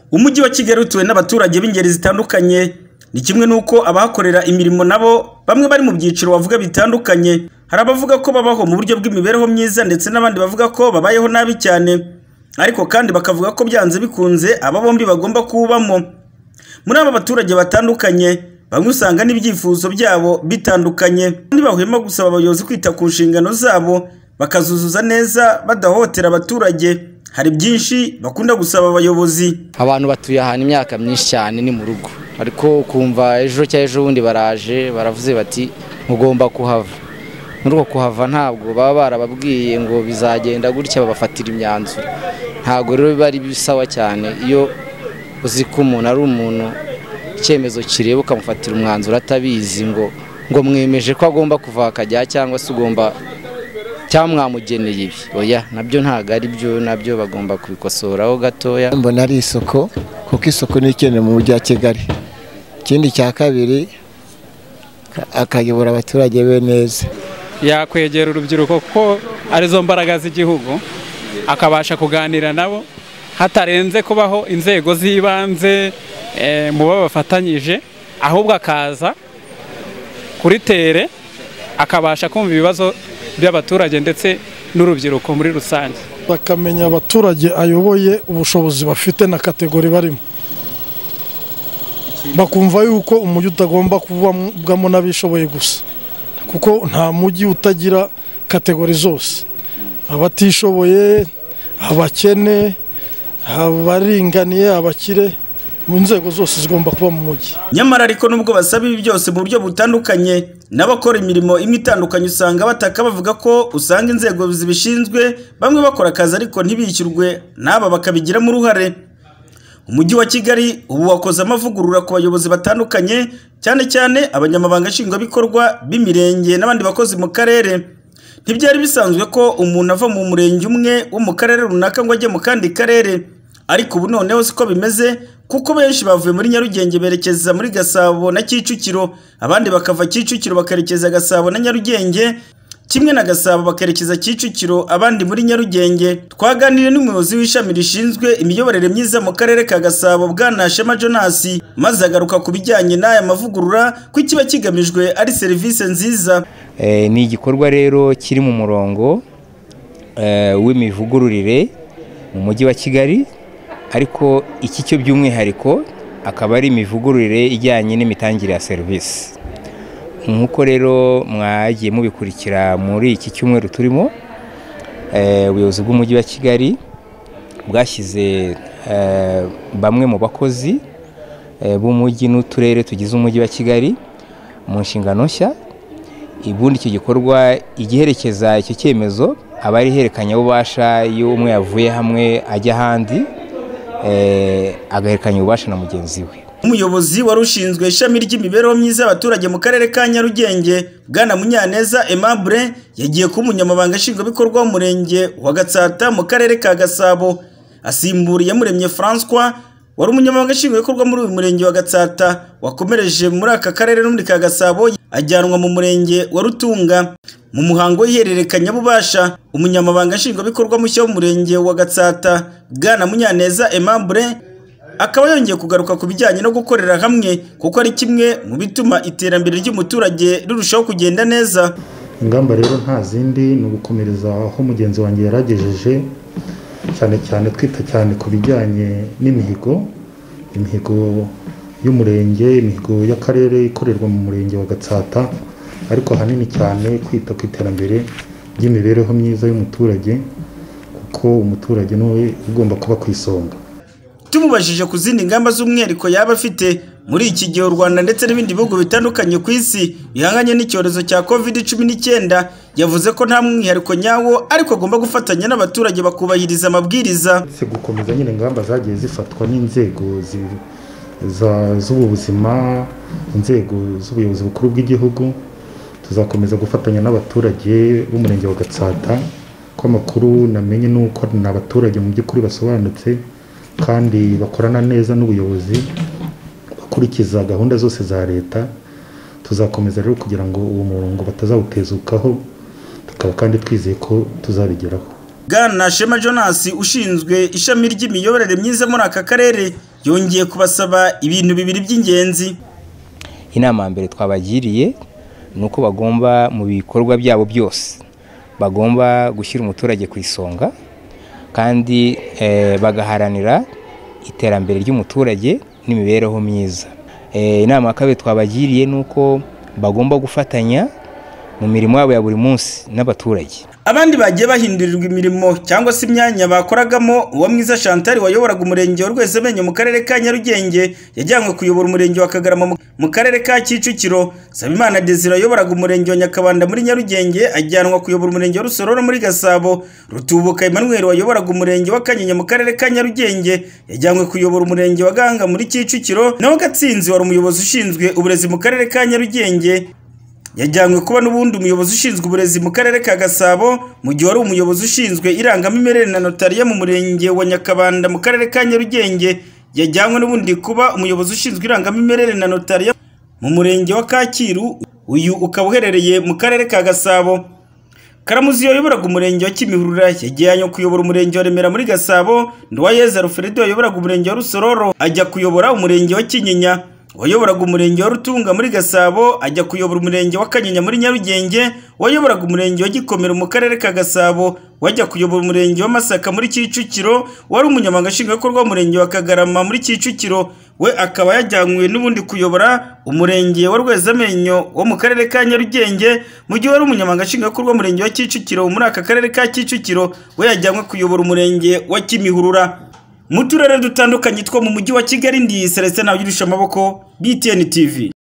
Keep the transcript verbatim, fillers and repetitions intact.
Umujyi wa Kigali utuwe n'abaturage b'ingeri zitandukanye, ni kimwe nuko abahakorera imirimo nabo bamwe bari mu byiciro bavuga bitandukanye. Hari abavuga ko babaho mu buryo bw'imibereho myiza ndetse n'abandi bavuga ko babayeho nabi cyane, ariko kandi bakavuga ko byanze bikunze aba bombi bagomba kubamo. Muri aba baturage batandukanye, bamwe usanga n'ibyifuzo byabo bitandukanye, ntibahwema gusaba abayobozi kwita ku nshingano zabo bakazuzuza neza badahotera abaturage. Hari byinshi bakunda gusaba abayobozi. Abantu batuye ahantu imyaka myinshi cyane ni mu rugo, ariko kumva ejo cya ejo bundi baraje baravuze bati mugomba kuhava. Muri uko kuhava ntabwo baba barababwiye ngo bizagenda gutya babafatira imyanzuro. Ntabwo rero bari bisawa cyane iyo uzi ko umuntu ari umuntu icyemezo kireba ukamufatira umwanzuro atabizi ngo ngo mwemeje ko agomba kuva akajya cyangwa se ugomba cyangwa mwamugeneye ibi. Oya, nabyo ntago ari byo, nabyo bagomba kubikosoraho gatoya. Mbona ari isoko, kuko isoko ni ikeneye mu mujyi wa Kigali. Ikindi cya kabiri akayobora abaturage be neza, yakwegera urubyiruko kuko arizo mbaraga z'igihugu, akabasha kuganira nabo hatarenze kubaho inzego z'ibanze mu babafatanyije, ahubwo akaza kuri tere akabasha kumva ibibazo by'abaturage ndetse n'urubyiruko muri rusange, bakamenya abaturage ayoboye ubushobozi bafite na kategori barimo, bakumva yuko umujyi utagomba kuvamo n'abishoboye gusa, kuko nta mujyi utagira kategori zose, abatishoboye, abakene, abaringaniye, abakire, mu nzego zose zigomba kuba mu mujyi. Nyamara ariko nubwo basaba ibi byose mu buryo butandukanye, n'abakora imirimo imwe itandukanye usanga bataka bavuga ko usanga inzego zibishinzwe bamwe bakora akazi ariko ntibishyurwe, n'aba bakabigiramo uruhare. Umujyi wa Kigali ubu wakoze amavugurura ku bayobozi batandukanye, cyane cyane abanyamabanga nshingwabikorwa b'imirenge n'abandi bakozi mu karere. Ntibyari bisanzwe ko umuntu ava mu murenge umwe wo mu karere runaka ngo ajye mu kandi karere, ariko ubu noneho siko bimeze, kuko benshi bavuye muri Nyarugenge berekeza muri Gasabo na Kicukiro, abandi bakava Kicukiro bakarekeza Gasabo na Nyarugenge, kimwe na Gasabo bakarekeza Kicukiro abandi muri Nyarugenge. Twaganiriye n'umuyobozi w'ishami rishinzwe imiyoborere myiza mu karere ka Gasabo Bwana Shema Jonas, maze agaruka ku bijyanye n'aya mavugurura ko ikiba kigamijwe ari serivisi nziza. E, ni igikorwa rero kiri mu murongo e, w'imivugururire mu mujyi wa Kigali, ariko iki cyo by'umwihariko akaba ari imivugururire ijyanye n'imitangire ya serivisi. Nk'uko rero mwagiye mubikurikira muri iki cyumweru turimo, ubuyobozi bw'umujyi wa Kigali bwashyize bamwe mu bakozi b'umujyi n'uturere tugize umujyi wa Kigali mu nshingano nshya. Ibundi icyo gikorwa igiherekeza icyo cyemezo aba ari herekanya ububasha iyo umwe yavuye hamwe ajya ahandi, agaherekanya ububasha na mugenzi we. Umuyobozi wari ushinzwe ishami ry'imibereho myiza y'abaturage mu karere ka Nyarugenge Bwana Munyaneza Aimable yagiye ku munyamabanga nshingwabikorwa w'umurenge wa Gatsata mu karere ka Gasabo, asimburiye Muremye François wari umunyamabanga nshingwabikorwa muri uyu murenge wa Gatsata wakomereje muri aka karere no muri ka Gasabo, ajyanwa mu murenge wa Rutunga. Mu muhango w'ihererekanya bubasha, umunyamabanga nshingwabikorwa mushya w'umurenge wa Gatsata Bwana Munyaneza Aimable akaba yongeye kugaruka ku bijyanye no gukorera hamwe, kuko ari kimwe mu bituma iterambere ry'umuturage rirushaho kugenda neza. Ingamba rero nta zindi ni ugukomereza aho mugenzi wanjye yaragejeje, cyane cyane twita cyane ku bijyanye n'imihigo, imihigo y'umurenge, imihigo y'akarere ikorerwa mu murenge wa Gatsata, ariko ahanini cyane kwita ku iterambere ry'imibereho myiza y'umuturage, kuko umuturage niwe ugomba kuba ku isonga. Tumubajije ku zindi ngamba z'umwihariko yaba afite muri iki gihe u Rwanda ndetse n'ibindi bihugu bitandukanye ku isi bihanganye n'icyorezo cya covid cumi n'icyenda, yavuze ko nta mwihariko nyawo, ariko agomba gufatanya n'abaturage bakubahiriza amabwiriza. Se gukomeza nyine ingamba zagiye zifatwa n'inzego z'ubuzima, inzego z'ubuyobozi bukuru bw'igihugu, tuzakomeza gufatanya n'abaturage b'umurenge wa Gatsata, ko amakuru namenye nuko n'abaturage mu by'ukuri basobanutse kandi bakorana neza n'ubuyobozi, bakurikiza gahunda zose za leta. Tuzakomeza rero kugira ngo uwo murongo batazawutezukaho, tukaba kandi twizeye ko tuzabigeraho. Bwana Shema Jonas ushinzwe ishami ry'imiyoborere myiza muri aka karere yongeye kubasaba ibintu bibiri by'ingenzi. Inama ya mbere twabagiriye ni uko bagomba mu bikorwa byabo byose bagomba gushyira umuturage ku isonga kandi eh, bagaharanira iterambere ry'umuturage n'imibereho myiza. Eh, inama ya kabiri twabagiriye ni uko bagomba gufatanya mu mirimo yabo ya buri munsi n'abaturage. Abandi bagiye bahindurirwa imirimo cyangwa se imyanya bakoragamo, uwo Mwiza Chantal wayoboraga umurenge wa Rwezamenyo mu karere ka Nyarugenge yajyanywe kuyobora umurenge wa Kagarama mu karere ka Kicukiro. Sabimana Desire wayoboraga umurenge wa Nyakabanda muri Nyarugenge ajyanwa kuyobora umurenge wa Rusororo muri Gasabo. Rutubuka Emmanuel wayoboraga umurenge wa Kanyinya mu karere ka Nyarugenge yajyanwe kuyobora umurenge wa Gahanga muri Kicukiro. Naho Gatsinzi wari umuyobozi ushinzwe uburezi mu karere ka Nyarugenge yajyanywe kuba n'ubundi umuyobozi ushinzwe uburezi mu karere ka Gasabo, mu gihe wari umuyobozi ushinzwe irangamimerere na notariya mu murenge wa Nyakabanda mu karere ka Nyarugenge yajyanywe n'ubundi kuba umuyobozi ushinzwe irangamimerere na notariya mu murenge wa Kacyiru, uyu ukaba uherereye mu karere ka Gasabo. Karamuzi wayoboraga umurenge wa Kimihurura yajyanywe kuyobora umurenge wa Remera muri Gasabo. Nduwayeza Alfred wayoboraga umurenge wa Rusororo ajya kuyobora umurenge wa Kinyinya. Wayoboraga umurenge wa Rutunga muri Gasabo ajya kuyobora umurenge wa Kanyinya muri Nyarugenge. Wayoboraga umurenge wa Gikomero mu karere ka Gasabo wajya kuyobora umurenge wa Masaka muri Kicukiro. Wari umunyamabanga nshingwabikorwa w'umurenge wa Kagarama muri Kicukiro, we akaba yajyanywe n'ubundi kuyobora umurenge wa Rwezamenyo wo mu karere ka Nyarugenge, mu gihe wari umunyamabanga nshingwabikorwa w'umurenge wa Kicukiro muri aka karere ka Kicukiro, we yajyanywe kuyobora umurenge wa Kimihurura. Mu turere dutandukanye two mu mujyi wa Kigali, ndi Celestin Ntawirushya amaboko, B T N T V.